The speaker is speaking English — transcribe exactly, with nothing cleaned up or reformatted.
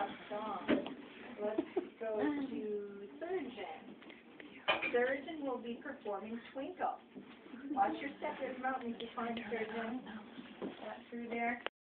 last song. Let's go to Surgeon. Surgeon will be performing Twinkle. Watch your step. There's mountains behind Surgeon. Not through there.